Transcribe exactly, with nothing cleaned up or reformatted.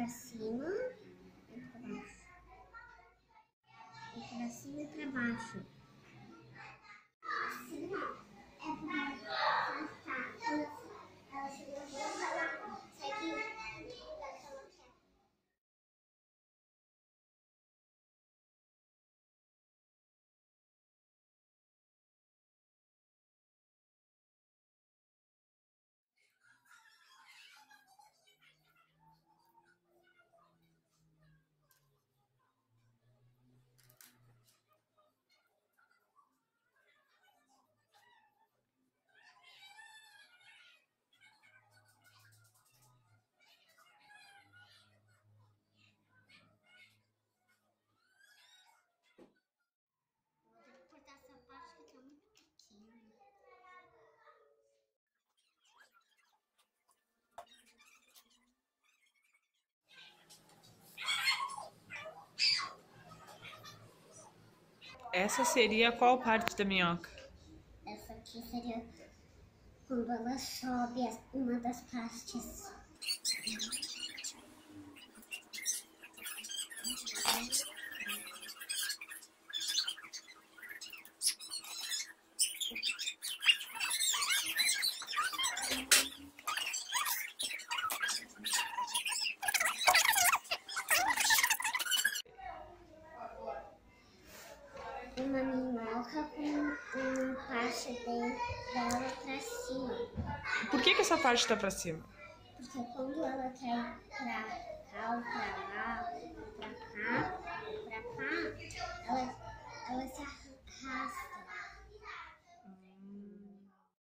pra cima e pra baixo. E pra cima e pra baixo. Assim, ó. É pra afastar. Ela segura duas, ela segue daquela queda. Vou ter que cortar essa parte que tá muito pequena. Essa seria qual parte da minhoca? Essa aqui seria quando ela sobe uma das partes. Uma minhoca com uma parte dela pra cima. Por que que essa parte tá pra cima? Porque quando ela cai pra cá ou pra lá, pra cá, pra cá, ela, ela se arrasta